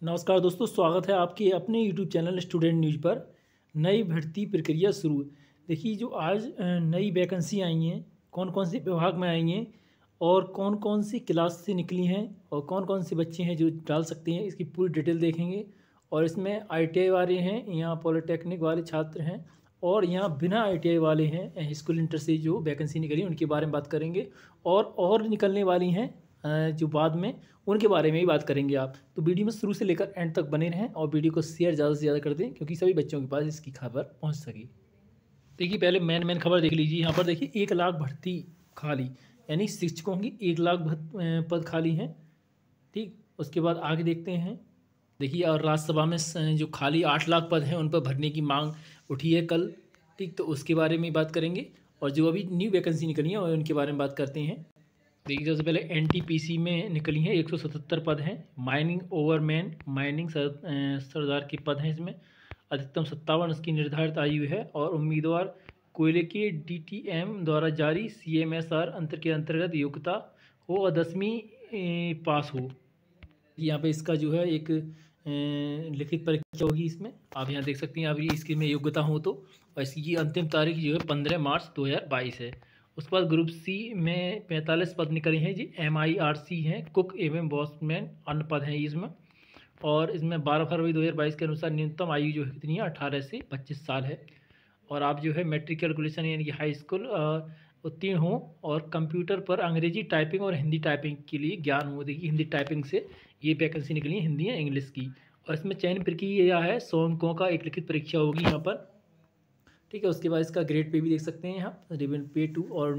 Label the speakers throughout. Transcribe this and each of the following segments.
Speaker 1: नमस्कार दोस्तों, स्वागत है आपके अपने यूट्यूब चैनल स्टूडेंट न्यूज़ पर। नई भर्ती प्रक्रिया शुरू। देखिए, जो आज नई वैकेंसी आई हैं, कौन कौन से विभाग में आई हैं और कौन कौन सी क्लास से निकली हैं और कौन कौन से बच्चे हैं जो डाल सकते हैं, इसकी पूरी डिटेल देखेंगे। और इसमें आईटीआई वाले हैं, यहाँ पॉलिटेक्निक वाले छात्र हैं और यहाँ बिना आईटीआई वाले हैं, स्कूल इंटर से जो वैकेंसी निकली उनके बारे में बात करेंगे। और निकलने वाली हैं जो बाद में, उनके बारे में ही बात करेंगे आप। तो वीडियो में शुरू से लेकर एंड तक बने रहें और वीडियो को शेयर ज़्यादा से ज़्यादा कर दें, क्योंकि सभी बच्चों के पास इसकी खबर पहुंच सके। देखिए, पहले मेन खबर देख लीजिए। यहाँ पर देखिए 1 लाख भर्ती खाली, यानी शिक्षकों की 1 लाख पद खाली हैं। ठीक, उसके बाद आगे देखते हैं। देखिए, और राज्यसभा में जो खाली 8 लाख पद हैं उन पर भरने की मांग उठी है कल। ठीक, तो उसके बारे में बात करेंगे। और जो अभी न्यू वैकेंसी निकली है और उनके बारे में बात करते हैं। देखिए, सबसे पहले एनटीपीसी में निकली हैं 177 पद हैं। माइनिंग ओवरमैन, माइनिंग सरदार के पद हैं। इसमें अधिकतम 57 इसकी निर्धारित आयु है और उम्मीदवार कोयले के डीटीएम द्वारा जारी सीएमएसआर अंतर के अंतर्गत योग्यता हो और 10वीं पास हो। यहाँ पे इसका जो है एक लिखित परीक्षा होगी। इसमें आप यहाँ देख सकते हैं, आप इसकी में योग्यता हो तो। और इसकी अंतिम तारीख जो है 15 मार्च 2022 है। उसके बाद ग्रुप सी में 45 पद निकले हैं जी। MIRC हैं, कुक एवं बॉसमैन अन्य पद हैं इसमें। और इसमें 12 फरवरी 2022 के अनुसार न्यूनतम आयु जो है कितनी है, 18 से 25 साल है। और आप जो है मैट्रिक कैलकुलेशन यानी कि हाई स्कूल उत्तीर्ण हो और कंप्यूटर पर अंग्रेजी टाइपिंग और हिंदी टाइपिंग के लिए ज्ञान हो। देखिए, हिंदी टाइपिंग से ये वैकेंसी निकली है, हिंदी या इंग्लिश की। और इसमें चयन प्रक्रिया है 100 अंकों का एक लिखित परीक्षा होगी यहाँ पर। ठीक है, उसके बाद इसका ग्रेड पे भी देख सकते हैं यहाँ। रिबन पे 2 और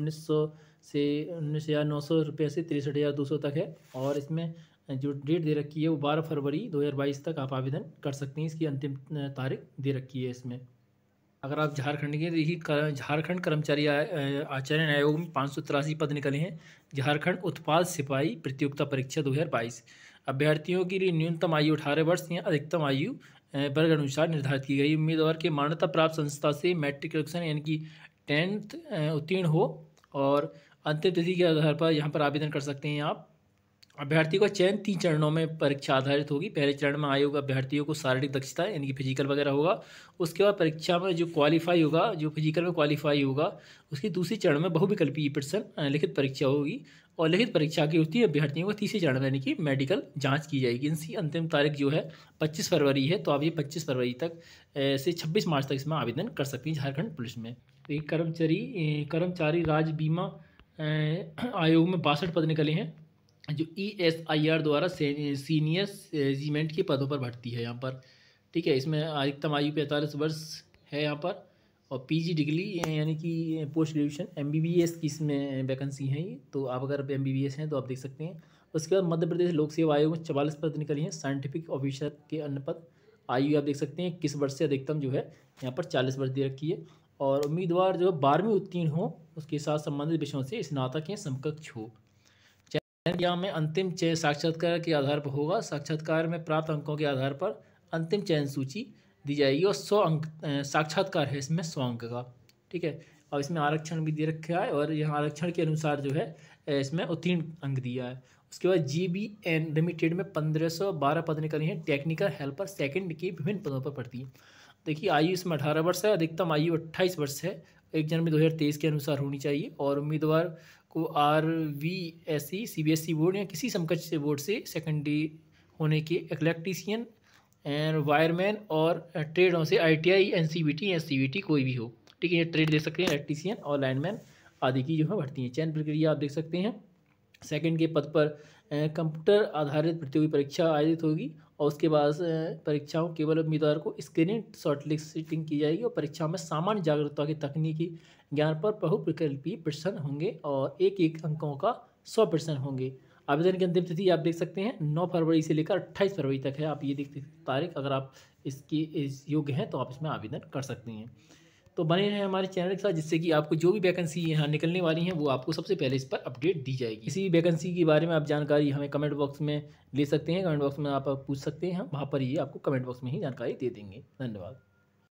Speaker 1: 19,900 रुपये से 63,200 तक है। और इसमें जो डेट दे रखी है वो 12 फरवरी 2022 तक आप आवेदन कर सकते हैं। इसकी अंतिम तारीख दे रखी है इसमें। अगर आप झारखंड के, देखिए झारखंड कर्मचारी आचरण आयोग में 583 पद निकले हैं। झारखंड उत्पाद सिपाही प्रतियोगिता परीक्षा 2022 अभ्यर्थियों के लिए न्यूनतम आयु 18 वर्ष या अधिकतम आयु वर्ग अनुसार निर्धारित की गई। उम्मीदवार के मान्यता प्राप्त संस्था से मैट्रिकुलेशन यानी कि 10th उत्तीर्ण हो और अंतिम तिथि के आधार पर यहाँ पर आवेदन कर सकते हैं आप। अभ्यर्थी का चयन 3 चरणों में परीक्षा आधारित होगी। पहले चरण में आयोग अभ्यर्थियों को शारीरिक दक्षता यानी कि फिजिकल वगैरह होगा। उसके बाद परीक्षा में जो क्वालिफाई होगा, जो फिजिकल में क्वालिफाई होगा, उसकी दूसरी चरण में बहुविकल्पीय प्रश्न लिखित परीक्षा होगी। और लिखित परीक्षा की होती है अभ्यर्थियों को तीसरे चरण में, यानी कि मेडिकल जाँच की जाएगी। इनकी अंतिम तारीख जो है 25 फरवरी है। तो आप ये 25 फरवरी तक से 26 मार्च तक इसमें आवेदन कर सकती हैं झारखंड पुलिस में। तो एक कर्मचारी राज्य बीमा आयोग में 62 पद निकले हैं। जो ESIR द्वारा सीनियर रेजिमेंट के पदों पर भर्ती है यहाँ पर। ठीक है, इसमें अधिकतम आयु 45 वर्ष है यहाँ पर। और PG डिग्री यानी कि पोस्ट ग्रेजुएशन MBBS की इसमें वैकेंसी है ये। तो आप अगर MBBS हैं तो आप देख सकते हैं। उसके बाद मध्य प्रदेश लोक सेवा आयोग में 44 पद निकली हैं। साइंटिफिक ऑफिसर के अन्य पद, आयु आप देख सकते हैं 21 वर्ष से अधिकतम जो है यहाँ पर 40 वर्ष दे रखी है। और उम्मीदवार जो 12वीं उत्तीर्ण हो, उसके साथ संबंधित विषयों से स्नातक या समकक्ष हो। चयन में अंतिम चयन साक्षात्कार के आधार पर होगा। साक्षात्कार में प्राप्त अंकों के आधार पर अंतिम चयन सूची दी जाएगी। और 100 अंक साक्षात्कार है इसमें 100 अंक का। ठीक है, और इसमें आरक्षण भी दे रखा है और यहाँ आरक्षण के अनुसार जो है इसमें उत्तीर्ण अंक दिया है। उसके बाद GBN लिमिटेड में 1512 पद निकले हैं। टेक्निकल हेल्पर सेकंड के विभिन्न पदों पर भर्ती है। देखिए, आयु इसमें 18 वर्ष है, अधिकतम आयु 28 वर्ष है। 1 जनवरी 2023 के अनुसार होनी चाहिए। और उम्मीदवार को RVSE CBSE बोर्ड या किसी समकक्ष बोर्ड से सेकेंडरी होने के इलेक्ट्रीशियन एंड वायरमैन और ट्रेडों से ITI NCVT या CVT कोई भी हो। ठीक है, ये ट्रेड दे सकते हैं, इलेक्ट्रीशियन और लाइनमैन आदि की जो है भर्ती है। चयन प्रक्रिया आप देख सकते हैं। सेकंड के पद पर कंप्यूटर आधारित प्रतियोगी परीक्षा आयोजित होगी। और उसके बाद परीक्षाओं केवल उम्मीदवार को स्क्रीनिंग शॉर्टलिस्टिंग की जाएगी। और परीक्षा में सामान्य जागरूकता के तकनीकी ज्ञान पर बहुविकल्पीय प्रश्न होंगे और एक अंकों का 100 प्रश्न होंगे। आवेदन की अंतिम तिथि आप देख सकते हैं 9 फरवरी से लेकर 28 फरवरी तक है। आप ये देखते तारीख, अगर आप इस योग्य हैं तो आप इसमें आवेदन कर सकते हैं। तो बने रहें हमारे चैनल के साथ, जिससे कि आपको जो भी वैकेंसी यहाँ निकलने वाली हैं वो आपको सबसे पहले इस पर अपडेट दी जाएगी। किसी भी वैकेंसी के बारे में आप जानकारी हमें कमेंट बॉक्स में ले सकते हैं। कमेंट बॉक्स में आप पूछ सकते हैं, हम वहाँ पर ही आपको कमेंट बॉक्स में ही जानकारी दे देंगे। धन्यवाद।